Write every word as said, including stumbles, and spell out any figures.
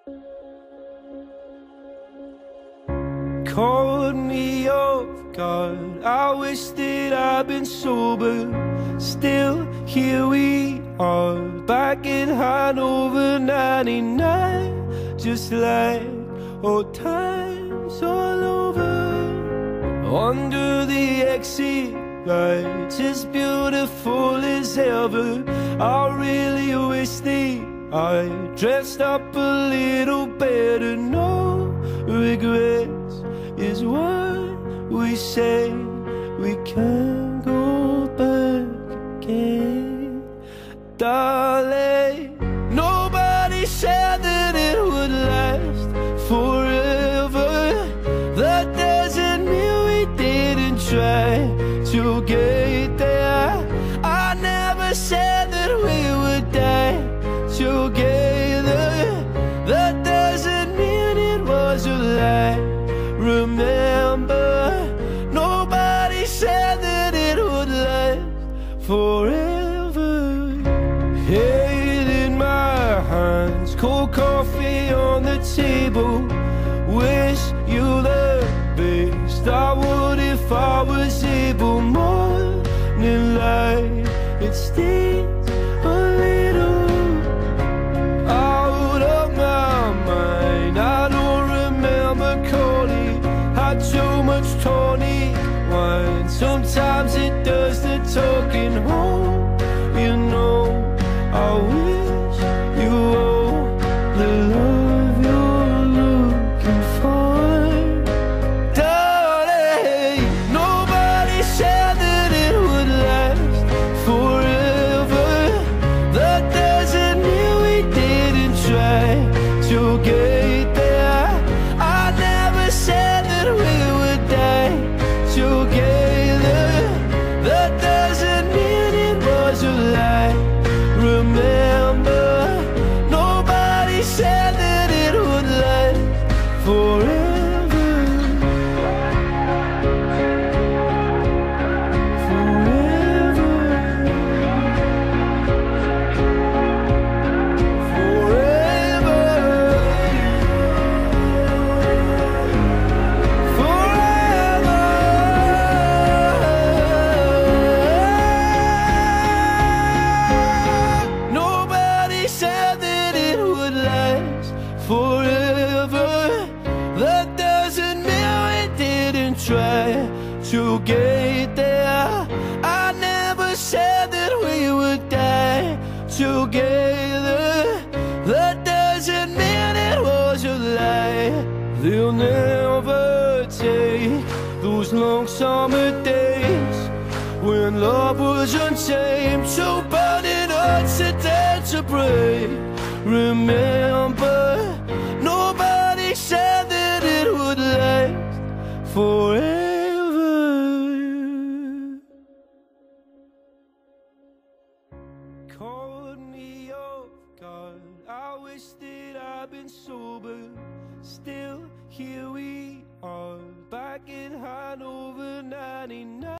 Caught me off guard. I wish that I'd been sober. Still, here we are, back in Hanover ninety-nine, just like old times all over. Under the exit lights, as beautiful as ever. I really wish that I dressed up a little better. No regrets is what we say. We can't go back again, darling. Nobody said that it would last forever. That doesn't mean we didn't try to get there. I never said that we would die together. That doesn't mean it was a lie. Remember, nobody said that it would last forever. Head in my hands, cold coffee on the table. Wish you the best, I would if I was able. Morning light, it stings a little. Out of my mind, I don't remember calling. Had too much tonic wine. Sometimes it does the talking home. You know, I wish you all the love you're looking for, darling. Nobody said that it would last forever. That doesn't mean we didn't try to get there. I never said that we would die together. That doesn't mean it was a lie. Remember, nobody said that it would last forever. Forever. Forever. Forever. Nobody said that it would last forever. That doesn't mean we didn't try to get there. I never said that we would die together. That doesn't mean it was a lie. They'll never take those long summer days when love was untamed, so burning hearts that dared to break. Remember, nobody said that it would last forever. Caught me off guard. I wish that I'd been sober. Still, here we are, back in Hanover ninety-nine.